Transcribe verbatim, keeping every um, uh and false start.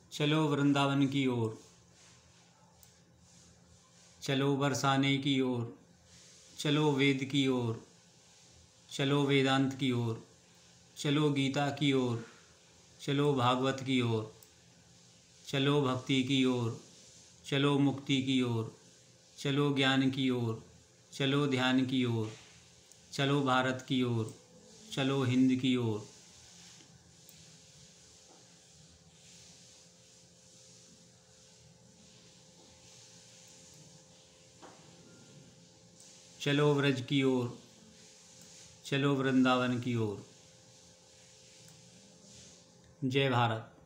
चलो वृंदावन की ओर, चलो बरसाने की ओर, चलो वेद की ओर, चलो वेदांत की ओर, चलो गीता की ओर, चलो भागवत की ओर, चलो भक्ति की ओर, चलो मुक्ति की ओर, चलो ज्ञान की ओर, चलो ध्यान की ओर, चलो भारत की ओर, चलो हिंद की ओर। चलो व्रज की ओर, चलो वृंदावन की ओर। जय भारत।